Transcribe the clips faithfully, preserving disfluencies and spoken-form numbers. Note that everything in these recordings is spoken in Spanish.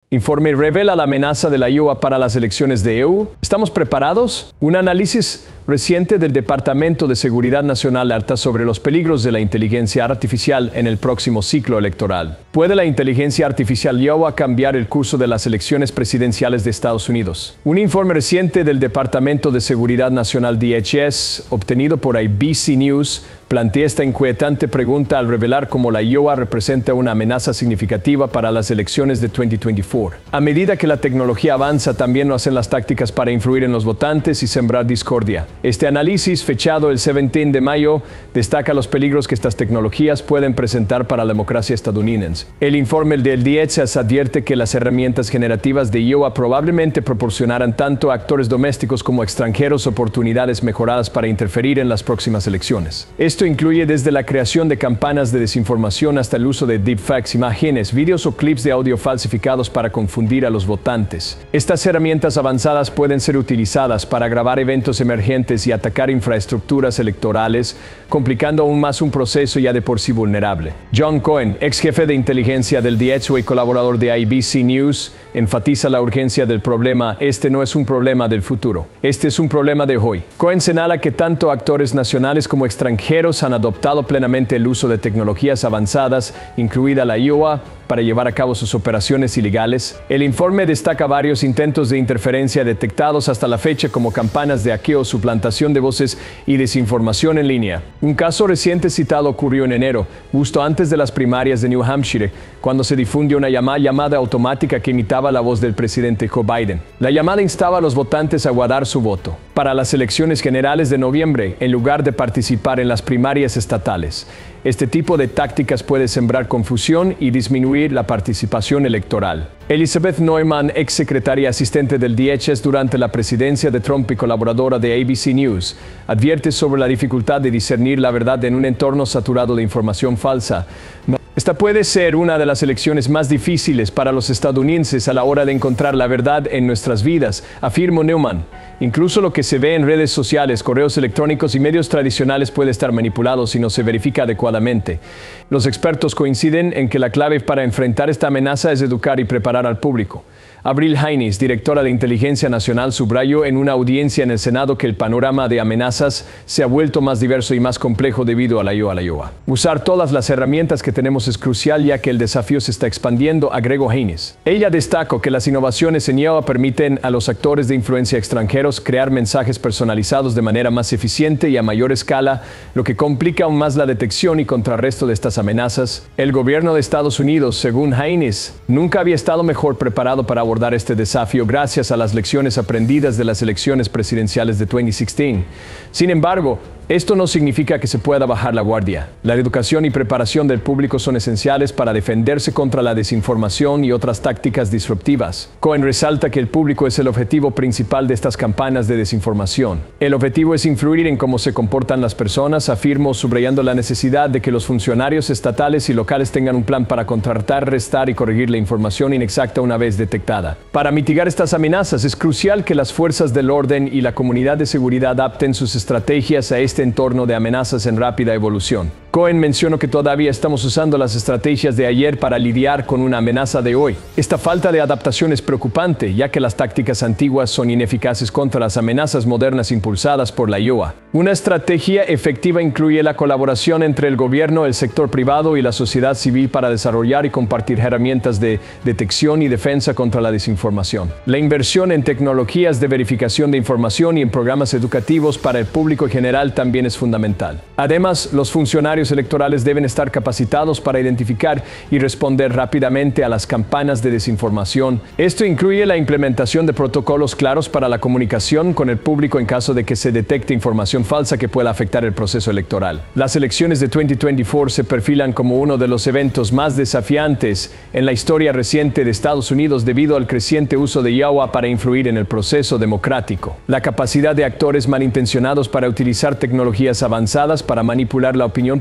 Informe revela la amenaza de la I O A para las elecciones de E U. ¿Estamos preparados? Un análisis reciente del Departamento de Seguridad Nacional alerta sobre los peligros de la inteligencia artificial en el próximo ciclo electoral. ¿Puede la inteligencia artificial I O A cambiar el curso de las elecciones presidenciales de Estados Unidos? Un informe reciente del Departamento de Seguridad Nacional D H S, obtenido por A B C News, plantea esta inquietante pregunta al revelar cómo la I O A representa una amenaza significativa para las elecciones de dos mil veinticuatro. A medida que la tecnología avanza, también lo hacen las tácticas para influir en los votantes y sembrar discordia. Este análisis, fechado el diecisiete de mayo, destaca los peligros que estas tecnologías pueden presentar para la democracia estadounidense. El informe del D H S advierte que las herramientas generativas de I O A probablemente proporcionarán tanto a actores domésticos como extranjeros oportunidades mejoradas para interferir en las próximas elecciones. Esto incluye desde la creación de campañas de desinformación hasta el uso de deepfakes, imágenes, vídeos o clips de audio falsificados para confundir a los votantes. Estas herramientas avanzadas pueden ser utilizadas para grabar eventos emergentes y atacar infraestructuras electorales, complicando aún más un proceso ya de por sí vulnerable. John Cohen, ex jefe de inteligencia del D H S y colaborador de A B C News, enfatiza la urgencia del problema. Este no es un problema del futuro, este es un problema de hoy. Cohen señala que tanto actores nacionales como extranjeros han adoptado plenamente el uso de tecnologías avanzadas, incluida la I O A, para llevar a cabo sus operaciones ilegales. El informe destaca varios intentos de interferencia detectados hasta la fecha, como campañas de hackeo, suplantación de voces y desinformación en línea. Un caso reciente citado ocurrió en enero, justo antes de las primarias de New Hampshire, cuando se difundió una llamada, llamada automática que imitaba la voz del presidente Joe Biden. La llamada instaba a los votantes a guardar su voto para las elecciones generales de noviembre, en lugar de participar en las primarias estatales. Este tipo de tácticas puede sembrar confusión y disminuir la participación electoral. Elizabeth Neumann, ex secretaria asistente del D H S durante la presidencia de Trump y colaboradora de A B C News, advierte sobre la dificultad de discernir la verdad en un entorno saturado de información falsa. Esta puede ser una de las elecciones más difíciles para los estadounidenses a la hora de encontrar la verdad en nuestras vidas, afirmó Neumann. Incluso lo que se ve en redes sociales, correos electrónicos y medios tradicionales puede estar manipulado si no se verifica adecuadamente. Los expertos coinciden en que la clave para enfrentar esta amenaza es educar y preparar al público. Avril Haines, directora de Inteligencia Nacional, subrayó en una audiencia en el Senado que el panorama de amenazas se ha vuelto más diverso y más complejo debido a la I O A. Usar todas las herramientas que tenemos es crucial, ya que el desafío se está expandiendo, agregó Haines. Ella destacó que las innovaciones en I O A permiten a los actores de influencia extranjeros crear mensajes personalizados de manera más eficiente y a mayor escala, lo que complica aún más la detección y contrarresto de estas amenazas. El gobierno de Estados Unidos, según Haines, nunca había estado mejor preparado para abordar este desafío gracias a las lecciones aprendidas de las elecciones presidenciales de dos mil dieciséis. Sin embargo, esto no significa que se pueda bajar la guardia. La educación y preparación del público son esenciales para defenderse contra la desinformación y otras tácticas disruptivas. Cohen resalta que el público es el objetivo principal de estas campañas de desinformación. El objetivo es influir en cómo se comportan las personas, afirmó, subrayando la necesidad de que los funcionarios estatales y locales tengan un plan para contrarrestar, restar y corregir la información inexacta una vez detectada. Para mitigar estas amenazas, es crucial que las fuerzas del orden y la comunidad de seguridad adapten sus estrategias a este entorno de amenazas en rápida evolución. Cohen mencionó que todavía estamos usando las estrategias de ayer para lidiar con una amenaza de hoy. Esta falta de adaptación es preocupante, ya que las tácticas antiguas son ineficaces contra las amenazas modernas impulsadas por la I O A. Una estrategia efectiva incluye la colaboración entre el gobierno, el sector privado y la sociedad civil para desarrollar y compartir herramientas de detección y defensa contra la desinformación. La inversión en tecnologías de verificación de información y en programas educativos para el público en general también es fundamental. Además, los funcionarios electorales deben estar capacitados para identificar y responder rápidamente a las campañas de desinformación. Esto incluye la implementación de protocolos claros para la comunicación con el público en caso de que se detecte información falsa que pueda afectar el proceso electoral. Las elecciones de dos mil veinticuatro se perfilan como uno de los eventos más desafiantes en la historia reciente de Estados Unidos debido al creciente uso de I O A para influir en el proceso democrático. La capacidad de actores malintencionados para utilizar tecnologías avanzadas para manipular la opinión pública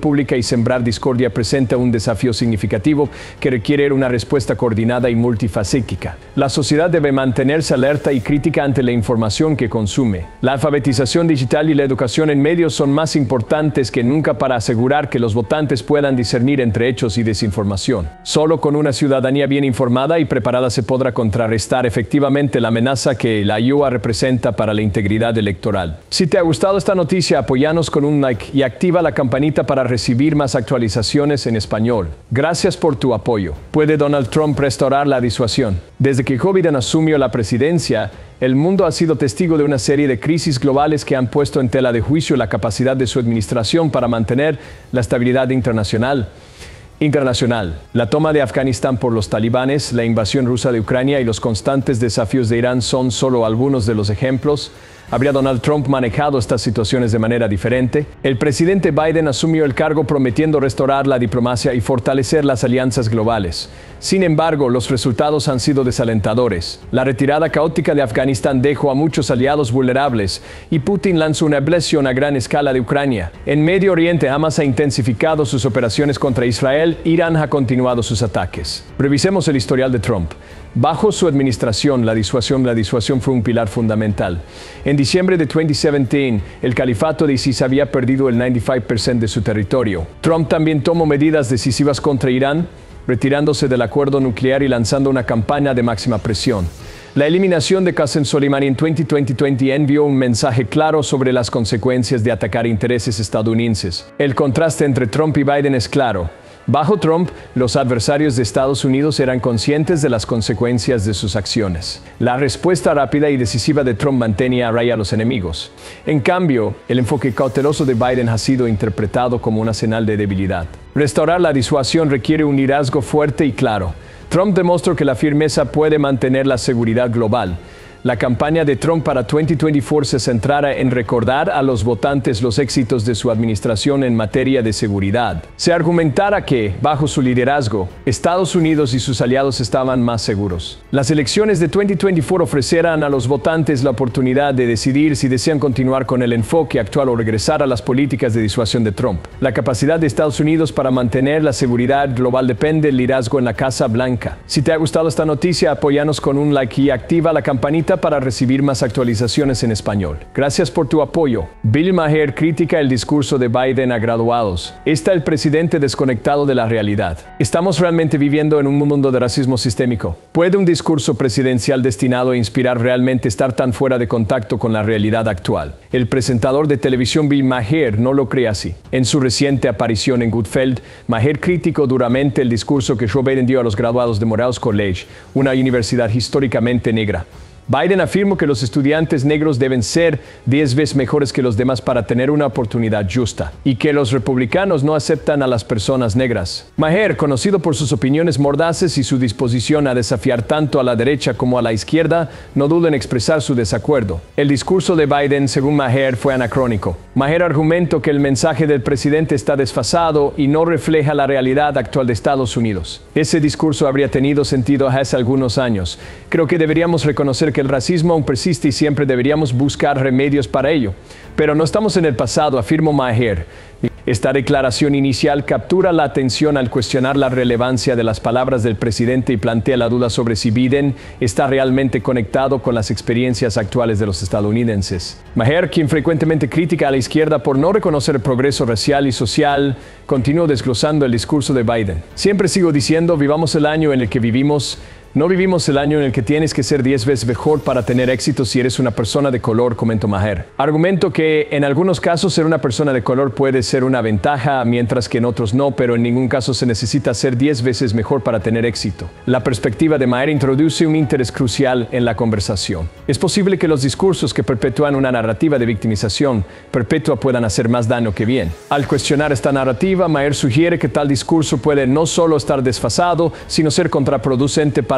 pública y sembrar discordia presenta un desafío significativo que requiere una respuesta coordinada y multifacética. La sociedad debe mantenerse alerta y crítica ante la información que consume. La alfabetización digital y la educación en medios son más importantes que nunca para asegurar que los votantes puedan discernir entre hechos y desinformación. Solo con una ciudadanía bien informada y preparada se podrá contrarrestar efectivamente la amenaza que la I O A representa para la integridad electoral. Si te ha gustado esta noticia, apóyanos con un like y activa la campanita para recibir más actualizaciones en español. Gracias por tu apoyo. ¿Puede Donald Trump restaurar la disuasión? Desde que Joe Biden asumió la presidencia, el mundo ha sido testigo de una serie de crisis globales que han puesto en tela de juicio la capacidad de su administración para mantener la estabilidad internacional. Internacional. La toma de Afganistán por los talibanes, la invasión rusa de Ucrania y los constantes desafíos de Irán son solo algunos de los ejemplos. ¿Habría Donald Trump manejado estas situaciones de manera diferente? El presidente Biden asumió el cargo prometiendo restaurar la diplomacia y fortalecer las alianzas globales. Sin embargo, los resultados han sido desalentadores. La retirada caótica de Afganistán dejó a muchos aliados vulnerables y Putin lanzó una agresión a gran escala de Ucrania. En Medio Oriente, Hamas ha intensificado sus operaciones contra Israel, Irán ha continuado sus ataques. Revisemos el historial de Trump. Bajo su administración, la disuasión, la disuasión fue un pilar fundamental. En diciembre de dos mil diecisiete, el califato de ISIS había perdido el noventa y cinco por ciento de su territorio. Trump también tomó medidas decisivas contra Irán, retirándose del acuerdo nuclear y lanzando una campaña de máxima presión. La eliminación de Qasem Soleimani en dos mil veinte envió un mensaje claro sobre las consecuencias de atacar intereses estadounidenses. El contraste entre Trump y Biden es claro. Bajo Trump, los adversarios de Estados Unidos eran conscientes de las consecuencias de sus acciones. La respuesta rápida y decisiva de Trump mantenía a raya a los enemigos. En cambio, el enfoque cauteloso de Biden ha sido interpretado como una señal de debilidad. Restaurar la disuasión requiere un liderazgo fuerte y claro. Trump demostró que la firmeza puede mantener la seguridad global. La campaña de Trump para dos mil veinticuatro se centrará en recordar a los votantes los éxitos de su administración en materia de seguridad. Se argumentará que, bajo su liderazgo, Estados Unidos y sus aliados estaban más seguros. Las elecciones de dos mil veinticuatro ofrecerán a los votantes la oportunidad de decidir si desean continuar con el enfoque actual o regresar a las políticas de disuasión de Trump. La capacidad de Estados Unidos para mantener la seguridad global depende del liderazgo en la Casa Blanca. Si te ha gustado esta noticia, apóyanos con un like y activa la campanita para recibir más actualizaciones en español. Gracias por tu apoyo. Bill Maher critica el discurso de Biden a graduados. ¿Está el presidente desconectado de la realidad? ¿Estamos realmente viviendo en un mundo de racismo sistémico? ¿Puede un discurso presidencial destinado a inspirar realmente estar tan fuera de contacto con la realidad actual? El presentador de televisión Bill Maher no lo cree así. En su reciente aparición en Goodfeld, Maher criticó duramente el discurso que Joe Biden dio a los graduados de Morehouse College, una universidad históricamente negra. Biden afirmó que los estudiantes negros deben ser diez veces mejores que los demás para tener una oportunidad justa, y que los republicanos no aceptan a las personas negras. Maher, conocido por sus opiniones mordaces y su disposición a desafiar tanto a la derecha como a la izquierda, no duda en expresar su desacuerdo. El discurso de Biden, según Maher, fue anacrónico. Maher argumentó que el mensaje del presidente está desfasado y no refleja la realidad actual de Estados Unidos. Ese discurso habría tenido sentido hace algunos años. Creo que deberíamos reconocer que el racismo aún persiste y siempre deberíamos buscar remedios para ello. Pero no estamos en el pasado, afirmó Maher. Esta declaración inicial captura la atención al cuestionar la relevancia de las palabras del presidente y plantea la duda sobre si Biden está realmente conectado con las experiencias actuales de los estadounidenses. Maher, quien frecuentemente critica a la izquierda por no reconocer el progreso racial y social, continuó desglosando el discurso de Biden. Siempre sigo diciendo, vivamos el año en el que vivimos. No vivimos el año en el que tienes que ser diez veces mejor para tener éxito si eres una persona de color, comentó Maher. Argumento que en algunos casos ser una persona de color puede ser una ventaja, mientras que en otros no, pero en ningún caso se necesita ser diez veces mejor para tener éxito. La perspectiva de Maher introduce un interés crucial en la conversación. Es posible que los discursos que perpetúan una narrativa de victimización perpetua puedan hacer más daño que bien. Al cuestionar esta narrativa, Maher sugiere que tal discurso puede no solo estar desfasado, sino ser contraproducente para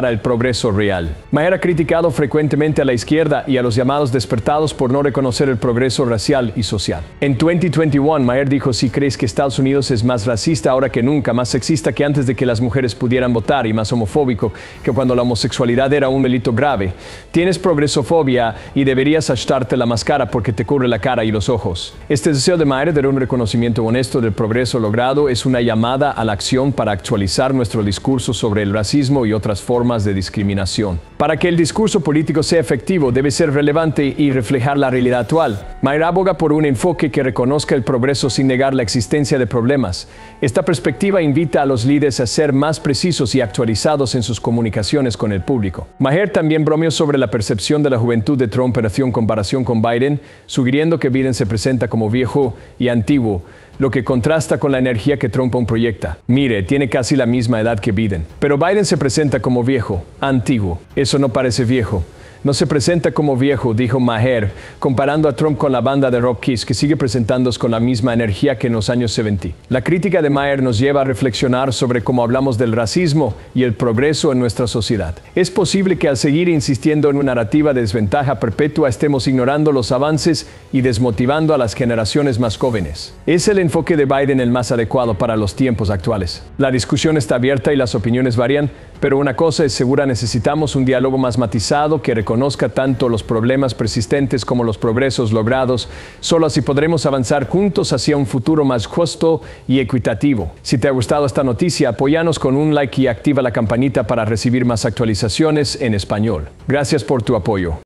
para el progreso real. Maher ha criticado frecuentemente a la izquierda y a los llamados despertados por no reconocer el progreso racial y social. En dos mil veintiuno, Maher dijo: si crees que Estados Unidos es más racista ahora que nunca, más sexista que antes de que las mujeres pudieran votar y más homofóbico que cuando la homosexualidad era un delito grave, tienes progresofobia y deberías acharte la máscara porque te cubre la cara y los ojos. Este deseo de Maher de un reconocimiento honesto del progreso logrado es una llamada a la acción para actualizar nuestro discurso sobre el racismo y otras formas de discriminación. Para que el discurso político sea efectivo, debe ser relevante y reflejar la realidad actual. Maher aboga por un enfoque que reconozca el progreso sin negar la existencia de problemas. Esta perspectiva invita a los líderes a ser más precisos y actualizados en sus comunicaciones con el público. Maher también bromeó sobre la percepción de la juventud de Trump en comparación con Biden, sugiriendo que Biden se presenta como viejo y antiguo, lo que contrasta con la energía que Trump aún proyecta. Mire, tiene casi la misma edad que Biden. Pero Biden se presenta como viejo, antiguo. Eso no parece viejo. No se presenta como viejo, dijo Maher, comparando a Trump con la banda de rock Kiss, que sigue presentándose con la misma energía que en los años setenta. La crítica de Maher nos lleva a reflexionar sobre cómo hablamos del racismo y el progreso en nuestra sociedad. Es posible que al seguir insistiendo en una narrativa de desventaja perpetua estemos ignorando los avances y desmotivando a las generaciones más jóvenes. ¿Es el enfoque de Biden el más adecuado para los tiempos actuales? La discusión está abierta y las opiniones varían, pero una cosa es segura: necesitamos un diálogo más matizado que reconozca tanto los problemas persistentes como los progresos logrados. Solo así podremos avanzar juntos hacia un futuro más justo y equitativo. Si te ha gustado esta noticia, apóyanos con un like y activa la campanita para recibir más actualizaciones en español. Gracias por tu apoyo.